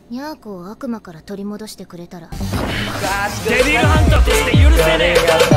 ニャーコを悪魔から取り戻してくれたら。 デビルハンターとして許せねえ。